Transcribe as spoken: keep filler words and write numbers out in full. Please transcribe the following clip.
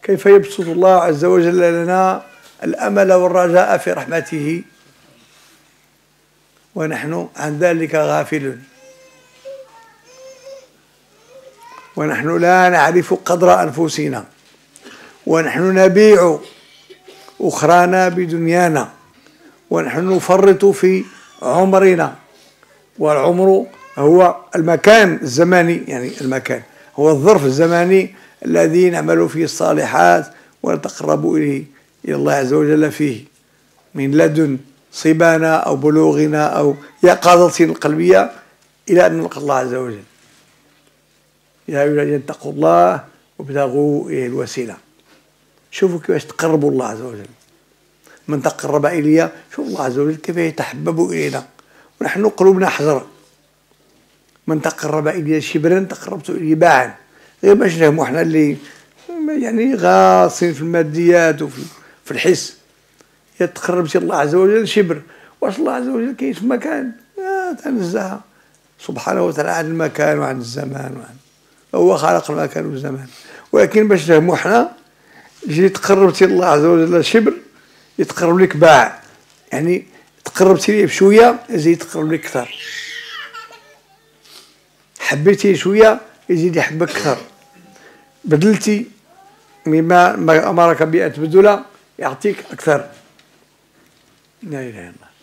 كيف يبسط الله عز وجل لنا الأمل والرجاء في رحمته ونحن عن ذلك غافلون، ونحن لا نعرف قدر أنفسنا، ونحن نبيع أخرانا بدنيانا، ونحن نفرط في عمرنا، والعمر هو المكان الزماني، يعني المكان هو الظرف الزماني الذي نعمل فيه الصالحات ونتقرب إليه إلى الله عز وجل فيه من لدن صبانا أو بلوغنا أو يقظتنا القلبية إلى أن نلقى الله عز وجل. يا أيها الذين اتقوا الله وابتغوا إليه الوسيلة. شوفوا كيفاش تقربوا الله عز وجل. من تقرب إلي شوف الله عز وجل كيف يتحبب إلينا ونحن قلوبنا حجر. من تقرب إلي شبرا تقربت إليه باعا. غير باش نفهموا احنا اللي يعني غاصين في الماديات وفي في الحس. إذا تقربت الله عز وجل شبر، واش الله عز وجل كاين في مكان آه تنزه سبحانه وتعالى عن المكان وعن الزمان وعن هو خلق المكان والزمان. ولكن باش نفهموا احنا جي تقربتي الله عز وجل شبر يتقرب لك باع، يعني تقربتي ليه بشويه يزيد يتقرب لك اكثر، حبيتي شويه يزيد يحبك اكثر، بدلتي مما امرك بان تبذل يعطيك اكثر. لا اله الا الله.